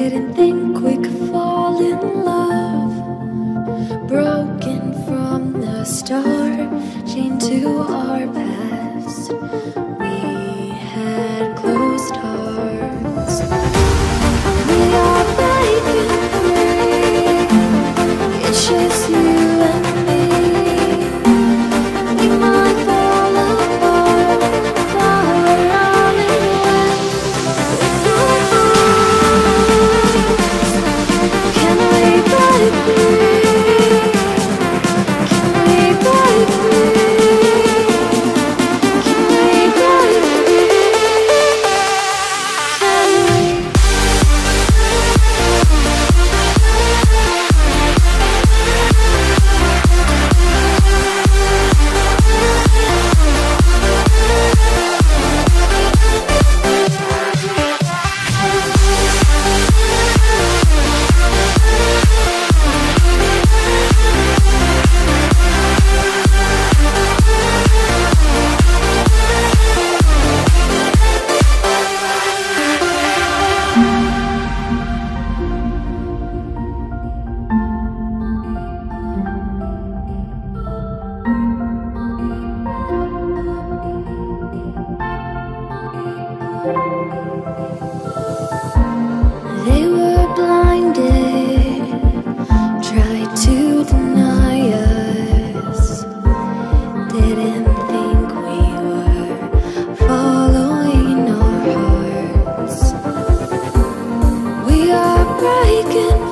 Didn't think we could fall in love. Broken from the start, chained to our past. We had closed hearts. We are breaking free. It's just you and me. We might fall apart, but we're all in love with our hearts. Can we break free? Can we break free? Can we break free? Can we? They were blinded, tried to deny us. Didn't think we were following our hearts. We are breaking